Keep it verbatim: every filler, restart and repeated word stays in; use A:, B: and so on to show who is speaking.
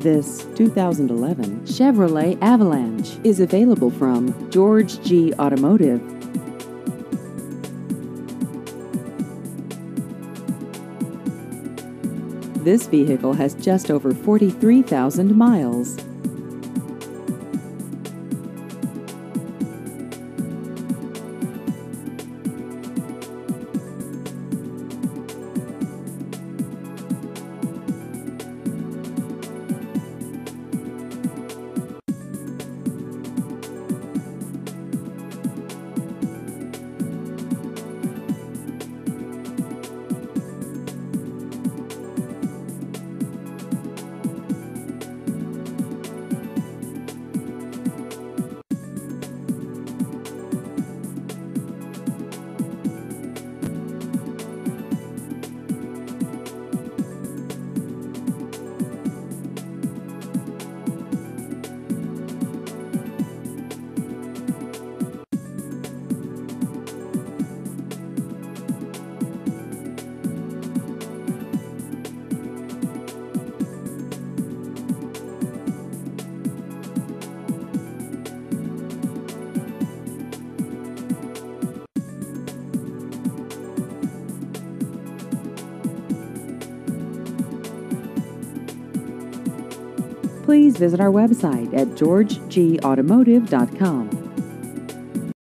A: This two thousand eleven Chevrolet Avalanche is available from George G. Automotive. This vehicle has just over forty-three thousand miles. Please visit our website at george g automotive dot com.